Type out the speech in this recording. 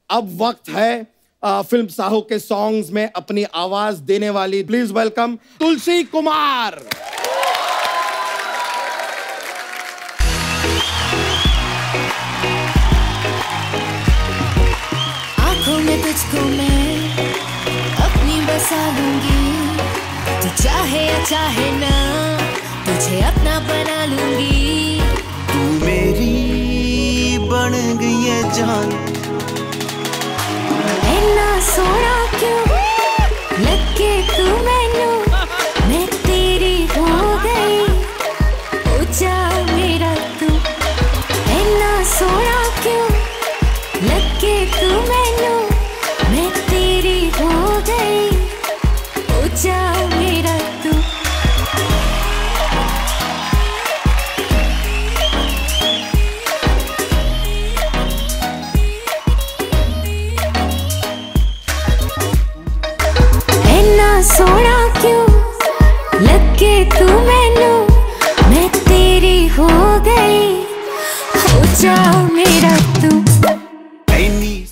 अब वक्त है फिल्म साहू के सॉन्ग्स में अपनी आवाज देने वाली, प्लीज वेलकम तुलसी कुमार। आंखों में तुझको मैं अपनी बसा लूंगी, तू चाहे या चाहे ना तुझे अपना बना लूंगी। तू मेरी बन गई है जान, इतना सोना क्यों लगे तू मैनू, मैं तेरी हो गई, ऊंचा मेरा तू। इतना सोना क्यों लगे तू मैनू, मैं तेरी हो गई, ऊंचा मेरा तू। इतना सोना क्यों लगे तू।